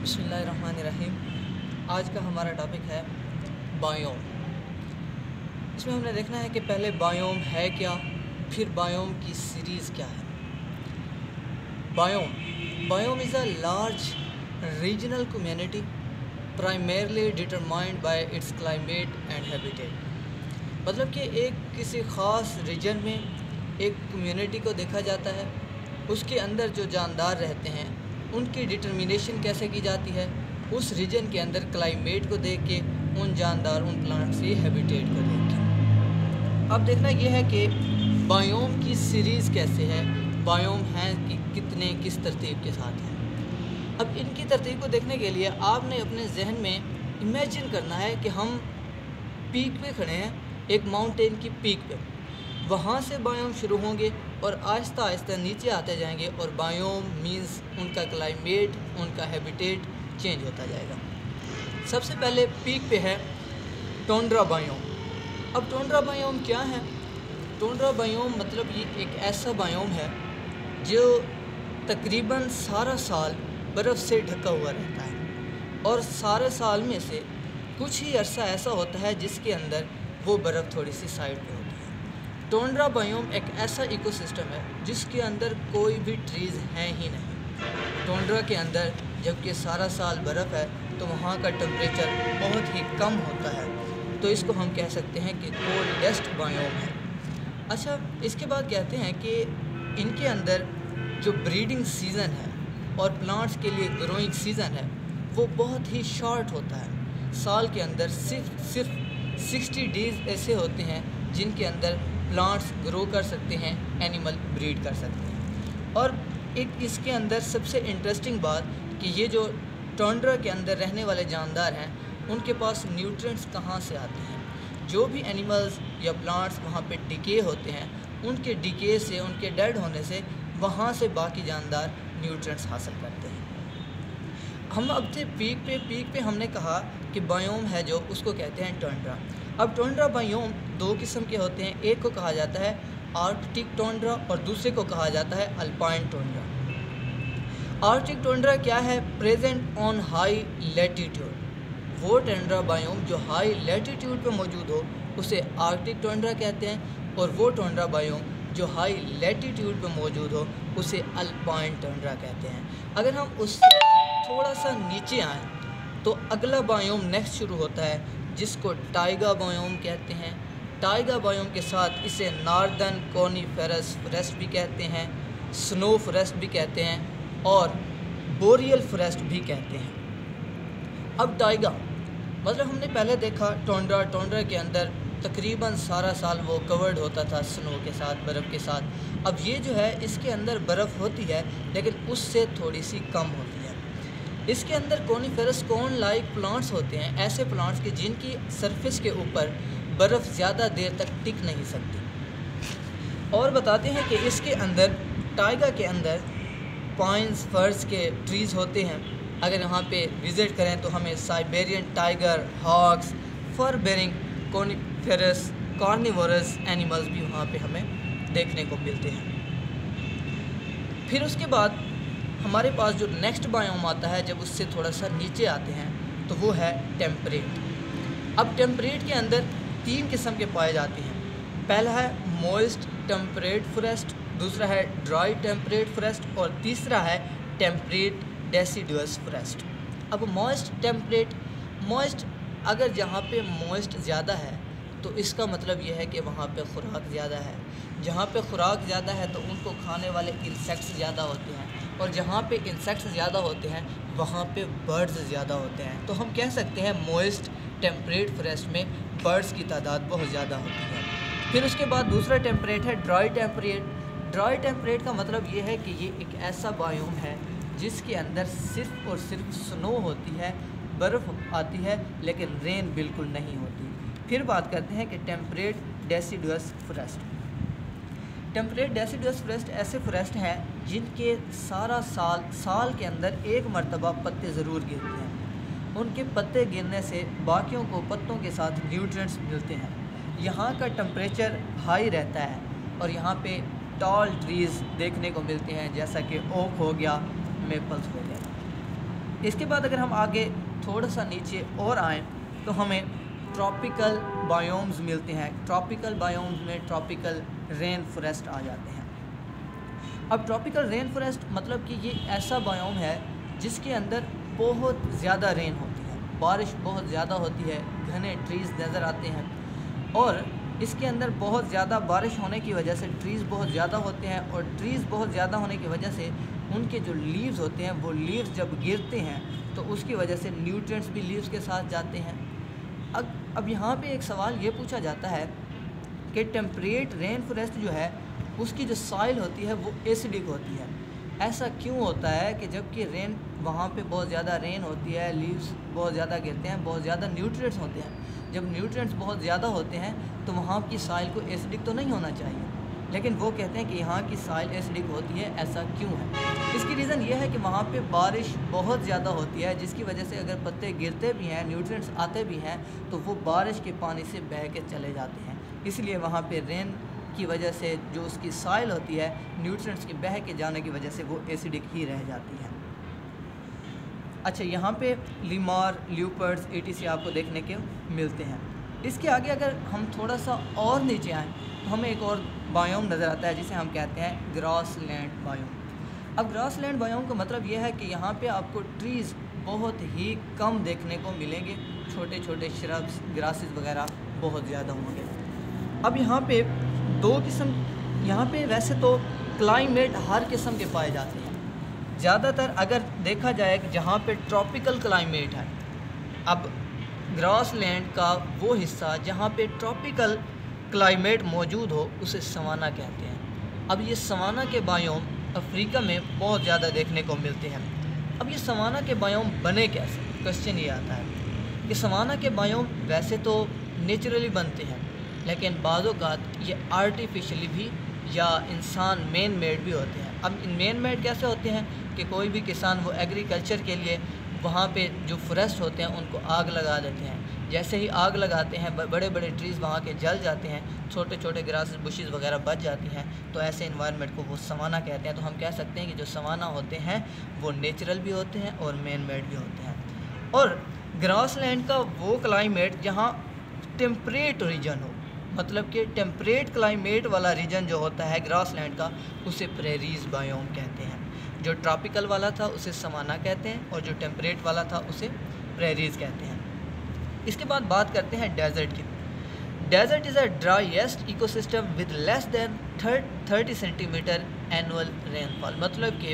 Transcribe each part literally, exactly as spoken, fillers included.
बिस्मिल्लाहिर्रहमानिर्रहीम। आज का हमारा टॉपिक है बायोम। इसमें हमने देखना है कि पहले बायोम है क्या, फिर बायोम की सीरीज़ क्या है। Biome biome is a large regional community primarily determined by its climate and habitat. मतलब कि एक किसी ख़ास रीजन में एक कम्युनिटी को देखा जाता है, उसके अंदर जो जानदार रहते हैं उनकी डिटर्मिनेशन कैसे की जाती है, उस रीजन के अंदर क्लाइमेट को देख के, उन जानदार उन प्लांट्स के हैबिटेट को देख के। अब देखना यह है कि बायोम की सीरीज़ कैसे है, बायोम हैं कि कितने किस तरतीब के साथ हैं। अब इनकी तरतीब को देखने के लिए आपने अपने जहन में इमेजिन करना है कि हम पीक पे खड़े हैं, एक माउंटेन की पीक पे। वहाँ से बायोम शुरू होंगे और आहिस्ता आहिस्ता नीचे आते जाएंगे और बायोम मीन्स उनका क्लाइमेट, उनका हैबिटेट चेंज होता जाएगा। सबसे पहले पीक पे है टुंड्रा बायोम। अब टुंड्रा बायोम क्या है? टुंड्रा बायोम मतलब ये एक ऐसा बायोम है जो तकरीबन सारा साल बर्फ़ से ढका हुआ रहता है और सारे साल में से कुछ ही अरसा ऐसा होता है जिसके अंदर वो बर्फ़ थोड़ी सी साइड पे होती है। टुंड्रा बायोम एक ऐसा इकोसिस्टम है जिसके अंदर कोई भी ट्रीज़ हैं ही नहीं। टुंड्रा के अंदर जबकि सारा साल बर्फ़ है तो वहाँ का टेम्परेचर बहुत ही कम होता है, तो इसको हम कह सकते हैं कि कोल्डेस्ट बायोम है। अच्छा, इसके बाद कहते हैं कि इनके अंदर जो ब्रीडिंग सीज़न है और प्लांट्स के लिए ग्रोइंग सीज़न है वो बहुत ही शॉर्ट होता है। साल के अंदर सिर्फ सिर्फ सिक्सटी डेज़ ऐसे होते हैं जिनके अंदर प्लांट्स ग्रो कर सकते हैं, एनिमल ब्रीड कर सकते हैं। और एक इसके अंदर सबसे इंटरेस्टिंग बात कि ये जो टुंड्रा के अंदर रहने वाले जानदार हैं उनके पास न्यूट्रिएंट्स कहाँ से आते हैं। जो भी एनिमल्स या प्लांट्स वहाँ पे डिके होते हैं, उनके डिके से, उनके डेड होने से वहाँ से बाकी जानदार न्यूट्रिएंट्स हासिल करते हैं। हम अब थे पीक पे पीक पे हमने कहा कि बायोम है जो उसको कहते हैं टुंड्रा। अब टुंड्रा बायोम दो किस्म के होते हैं, एक को कहा जाता है आर्कटिक टुंड्रा और दूसरे को कहा जाता है अल्पाइन टुंड्रा। आर्कटिक टुंड्रा क्या है? Present on high latitude. वो टुंड्रा बायोम जो हाई लैटीट्यूड पे मौजूद हो उसे आर्कटिक टुंड्रा कहते हैं, और वो टुंड्रा बायोम जो हाई लैटीट्यूड पे मौजूद हो उसे अल्पाइन टुंड्रा कहते हैं। अगर हम उससे थोड़ा सा नीचे आएँ तो अगला बायोम नेक्स्ट शुरू होता है जिसको टाइगा बायोम कहते हैं। टाइगा बायोम के साथ इसे नॉर्दर्न कोनिफेरस फॉरेस्ट भी कहते हैं, स्नो फॉरेस्ट भी कहते हैं और बोरियल फॉरेस्ट भी कहते हैं। अब टाइगा मतलब हमने पहले देखा टुंड्रा टुंड्रा के अंदर तकरीबन सारा साल वो कवर्ड होता था स्नो के साथ, बर्फ़ के साथ। अब ये जो है इसके अंदर बर्फ़ होती है लेकिन उससे थोड़ी सी कम होती है। इसके अंदर कोनिफेरस कोन लाइक प्लांट्स होते हैं, ऐसे प्लांट्स के जिनकी सरफेस के ऊपर बर्फ़ ज़्यादा देर तक टिक नहीं सकती। और बताते हैं कि इसके अंदर टाइगा के अंदर पाइन्स फर्स के ट्रीज़ होते हैं। अगर यहाँ पे विज़िट करें तो हमें Siberian tiger, hawks, fur bearing coniferous carnivorous animals भी वहाँ पे हमें देखने को मिलते हैं। फिर उसके बाद हमारे पास जो नेक्स्ट बायोम आता है, जब उससे थोड़ा सा नीचे आते हैं तो वो है टेम्परेट। अब टेम्परेट के अंदर तीन किस्म के पाए जाते हैं। पहला है मॉइस्ट टेम्परेट फॉरेस्ट, दूसरा है ड्राई टेम्परेट फॉरेस्ट और तीसरा है टेम्परेट डेसिडुअस फॉरेस्ट। अब मॉइस्ट टेम्परेट, मॉइस्ट अगर जहाँ पे मॉइस्ट ज़्यादा है तो इसका मतलब यह है कि वहाँ पे खुराक ज़्यादा है। जहाँ पे खुराक ज़्यादा है तो उनको खाने वाले इंसेक्ट्स ज़्यादा होते हैं, और जहाँ पे इंसेक्ट्स ज़्यादा होते हैं वहाँ पे बर्ड्स ज़्यादा होते हैं। तो हम कह सकते हैं मॉइस्ट टेम्परेट फॉरेस्ट में बर्ड्स की तादाद बहुत ज़्यादा होती है। फिर उसके बाद दूसरा टेम्परेट है ड्राई टेम्परेट। ड्राई टेम्परेट का मतलब ये है कि ये एक ऐसा बायोम है जिसके अंदर सिर्फ और सिर्फ स्नो होती है, बर्फ़ आती है लेकिन रेन बिल्कुल नहीं होती। फिर बात करते हैं कि temperate deciduous forest. Temperate deciduous forest ऐसे फॉरेस्ट हैं जिनके सारा साल साल के अंदर एक मरतबा पत्ते ज़रूर गिरते हैं। उनके पत्ते गिरने से बाकियों को पत्तों के साथ न्यूट्रिएंट्स मिलते हैं। यहाँ का टेम्परेचर हाई रहता है और यहाँ पे टॉल ट्रीज़ देखने को मिलते हैं, जैसा कि ओक हो गया, मेपल्स हो गया। इसके बाद अगर हम आगे थोड़ा सा नीचे और आएँ तो हमें ट्रॉपिकल बायोम्स मिलते हैं। ट्रॉपिकल बायोम्स में ट्रॉपिकल रेन फॉरेस्ट आ जाते हैं। अब ट्रॉपिकल रेन फॉरेस्ट मतलब कि ये ऐसा बायोम है जिसके अंदर बहुत ज़्यादा रेन होती है, बारिश बहुत ज़्यादा होती है, घने ट्रीज़ नज़र आते हैं और इसके अंदर बहुत ज़्यादा बारिश होने की वजह से ट्रीज़ बहुत ज़्यादा होते हैं और ट्रीज़ बहुत ज़्यादा होने की वजह से उनके जो लीव्स होते हैं वो लीव्स जब गिरते हैं तो उसकी वजह से न्यूट्रिएंट्स भी लीव्स के साथ जाते हैं। अब अब यहाँ पे एक सवाल ये पूछा जाता है कि टेम्परेट रेन फॉरेस्ट जो है उसकी जो सॉइल होती है वो एसिडिक होती है। ऐसा क्यों होता है कि जबकि रेन वहाँ पे बहुत ज़्यादा रेन होती है, लीव्स बहुत ज़्यादा गिरते हैं, बहुत ज़्यादा न्यूट्रिएंट्स होते हैं, जब न्यूट्रिएंट्स बहुत ज़्यादा होते हैं तो वहाँ की सॉइल को एसिडिक तो नहीं होना चाहिए, लेकिन वो कहते हैं कि यहाँ की सॉइल एसिडिक होती है। ऐसा क्यों है? इसकी रीज़न ये है कि वहाँ पे बारिश बहुत ज़्यादा होती है जिसकी वजह से अगर पत्ते गिरते भी हैं, न्यूट्रिएंट्स आते भी हैं तो वो बारिश के पानी से बह के चले जाते हैं। इसलिए वहाँ पे रेन की वजह से जो उसकी सॉइल होती है न्यूट्रिएंट्स के बह के जाने की वजह से वो एसिडिक ही रह जाती है। अच्छा, यहाँ पे लीमार, ल्यूपर्ड्स, एटीसी आपको देखने के मिलते हैं। इसके आगे अगर हम थोड़ा सा और नीचे आएँ तो हमें एक और बायोम नज़र आता है जिसे हम कहते हैं ग्रासलैंड बायोम। अब ग्रासलैंड बायोम का मतलब ये है कि यहाँ पे आपको ट्रीज़ बहुत ही कम देखने को मिलेंगे, छोटे छोटे श्रब्स, ग्रासेस वगैरह बहुत ज़्यादा होंगे। अब यहाँ पे दो किस्म, यहाँ पे वैसे तो क्लाइमेट हर किस्म के पाए जाते हैं। ज़्यादातर अगर देखा जाए कि जहाँ पे ट्रॉपिकल क्लाइमेट है, अब ग्रासलैंड का वो हिस्सा जहाँ पे ट्रॉपिकल क्लाइमेट मौजूद हो उसे सवाना कहते हैं। अब ये सवाना के बायोम अफ्रीका में बहुत ज़्यादा देखने को मिलते हैं। अब ये सवाना के बायोम बने कैसे? क्वेश्चन ये आता है कि सवाना के बायोम वैसे तो नेचुरली बनते हैं, लेकिन बाज़ औक़ात ये आर्टिफिशियली भी या इंसान मेन मेड भी होते हैं। अब मेन मेड कैसे होते हैं कि कोई भी किसान वो एग्रीकल्चर के लिए वहाँ पे जो फॉरेस्ट होते हैं उनको आग लगा देते हैं। जैसे ही आग लगाते हैं बड़े बड़े ट्रीज़ वहाँ के जल जाते हैं, छोटे छोटे ग्रासेस, बुशेस वगैरह बच जाती हैं, तो ऐसे इन्वायरमेंट को वो सवाना कहते हैं। तो हम कह सकते हैं कि जो सवाना होते हैं वो नेचुरल भी होते हैं और मैन मेड भी होते हैं। और ग्रासलैंड का वो क्लाइमेट जहाँ टेम्परेट रीजन हो, मतलब कि टेम्परेट क्लाइमेट वाला रीजन जो होता है ग्रासलैंड का, उसे प्रेरीज बायोम कहते हैं। जो ट्रॉपिकल वाला था उसे सवाना कहते हैं और जो टेम्परेट वाला था उसे प्रेरीज कहते हैं। इसके बाद बात करते हैं डेजर्ट की। Desert is a driest ecosystem with less than thirty centimetre annual rainfall. मतलब कि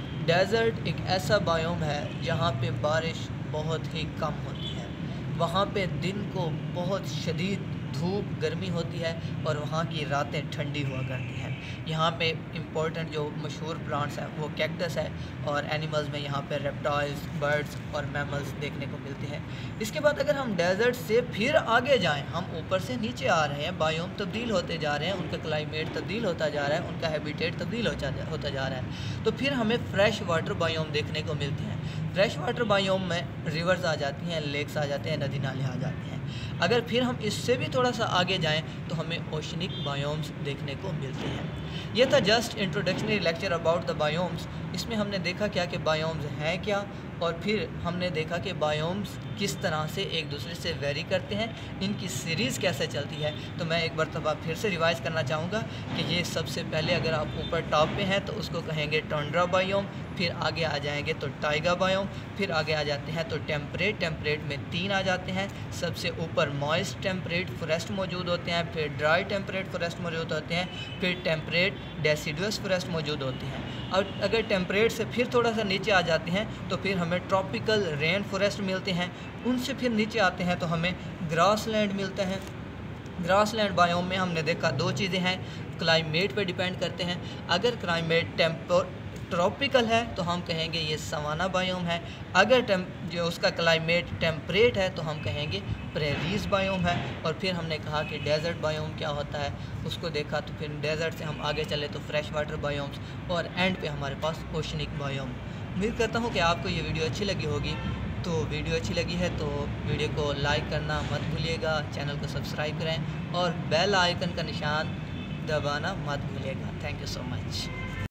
डेजर्ट एक ऐसा बायोम है जहाँ पे बारिश बहुत ही कम होती है। वहाँ पे दिन को बहुत शदीद धूप, गर्मी होती है और वहाँ की रातें ठंडी हुआ करती हैं। यहाँ पे इम्पोर्टेंट जो मशहूर प्लांट्स हैं वो कैक्टस है और एनिमल्स में यहाँ पे रेप्टाइल्स, बर्ड्स और मैमल्स देखने को मिलते हैं। इसके बाद अगर हम डेजर्ट से फिर आगे जाएं, हम ऊपर से नीचे आ रहे हैं, बायोम तब्दील होते जा रहे हैं, उनका क्लाइमेट तब्दील होता जा रहा है, उनका हैबिटेट तब्दील होता जा रहा है, तो फिर हमें फ्रेश वाटर बायोम देखने को मिलते हैं। फ्रेश वाटर बायोम में रिवर्स आ जाती हैं, लेक्स आ जाते हैं, नदी नाले आ जाते हैं। अगर फिर हम इससे भी थोड़ा सा आगे जाएं तो हमें ओशनिक बायोम्स देखने को मिलते हैं। ये था just introductory lecture about the biomes. इसमें हमने देखा क्या कि बायोम्स हैं क्या, और फिर हमने देखा कि बायोम्स किस तरह से एक दूसरे से वेरी करते हैं, इनकी सीरीज़ कैसे चलती है। तो मैं एक मरतबा फिर से रिवाइज़ करना चाहूँगा कि ये सबसे पहले अगर आप ऊपर टॉप पे हैं तो उसको कहेंगे टंड्रा बायोम, फिर आगे आ जाएंगे तो टाइगा बायोम, फिर आगे आ जाते हैं तो टेम्परेट, टेम्परेट में तीन आ जाते हैं। सबसे ऊपर मॉइस्ट टेम्परेट फॉरेस्ट मौजूद होते हैं, फिर ड्राई टेम्परेट फॉरेस्ट मौजूद होते हैं, फिर टेम्परेट डेसिडुअस फॉरेस्ट मौजूद होते हैं। और अगर टेम्परेट से फिर थोड़ा सा नीचे आ जाते हैं तो फिर हमें ट्रॉपिकल रेन फॉरेस्ट मिलते हैं। उनसे फिर नीचे आते हैं तो हमें ग्रासलैंड मिलते हैं। ग्रासलैंड बायोम में हमने देखा दो चीज़ें हैं, क्लाइमेट पे डिपेंड करते हैं। अगर क्लाइमेट टेम्पर ट्रॉपिकल है तो हम कहेंगे ये सवाना बायोम है। अगर टेम जो उसका क्लाइमेट टेम्परेट है तो हम कहेंगे प्रेरीज बायोम है। और फिर हमने कहा कि डेजर्ट बायोम क्या होता है, उसको देखा। तो फिर डेजर्ट से हम आगे चले तो फ्रेश वाटर बायोम्स, और एंड पे हमारे पास ओशनिक बायोम। उम्मीद करता हूँ कि आपको ये वीडियो अच्छी लगी होगी। तो वीडियो अच्छी लगी है तो वीडियो को लाइक करना मत भूलिएगा, चैनल को सब्सक्राइब करें और बेल आइकन का निशान दबाना मत भूलिएगा। Thank you so much.